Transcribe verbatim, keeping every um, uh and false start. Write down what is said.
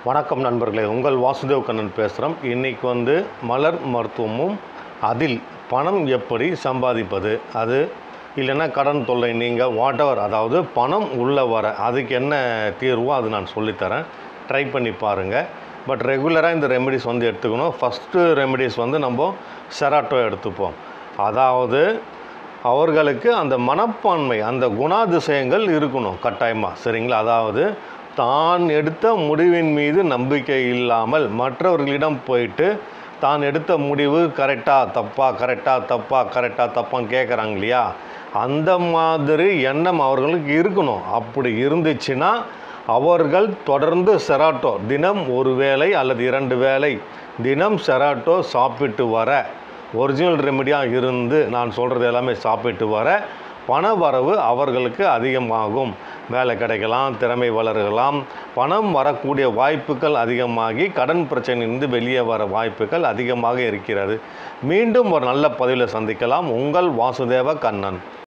வணக்கம் நண்பர்களே, உங்கள் வாசுதேவ் கண்ணன் பேசுகிறோம். இன்றைக்கி வந்து மலர் மருத்துவமும் அதில் பணம் எப்படி சம்பாதிப்பது, அது இல்லைன்னா கடன் தொல்லை நீங்கள் வாட்டவர், அதாவது பணம் உள்ளே வர அதுக்கு என்ன தீர்வோ அது நான் சொல்லித்தரேன். ட்ரை பண்ணி பாருங்கள். பட் ரெகுலராக இந்த ரெமெடிஸ் வந்து எடுத்துக்கணும். ஃபஸ்ட்டு ரெமெடிஸ் வந்து நம்ம செராட்டோ எடுத்துப்போம். அதாவது அவர்களுக்கு அந்த மனப்பான்மை, அந்த குணாதிசயங்கள் இருக்கணும் கட்டாயமாக, சரிங்களா? அதாவது தான் எடுத்த முடிவின் மீது நம்பிக்கை இல்லாமல் மற்றவர்களிடம் போயிட்டு தான் எடுத்த முடிவு கரெக்டாக தப்பா கரெக்டாக தப்பா கரெக்டாக தப்பான்னு கேட்குறாங்க இல்லையா, அந்த மாதிரி எண்ணம் அவர்களுக்கு இருக்கணும். அப்படி இருந்துச்சுன்னா அவர்கள் தொடர்ந்து செராட்டோ தினம் ஒரு வேளை அல்லது இரண்டு வேளை தினம் செராட்டோ சாப்பிட்டு வர, ஒரிஜினல் ரெமெடியாக இருந்து நான் சொல்கிறது எல்லாமே சாப்பிட்டு வர பண வரவு அவர்களுக்கு அதிகமாகும். வேலை கிடைக்கலாம், திறமை வளரலாம், பணம் வரக்கூடிய வாய்ப்புகள் அதிகமாகி கடன் பிரச்சனையிலிருந்து வெளியே வர வாய்ப்புகள் அதிகமாக இருக்கிறது. மீண்டும் ஒரு நல்ல பதிவில் சந்திக்கலாம். உங்கள் வாசுதேவ கண்ணன்.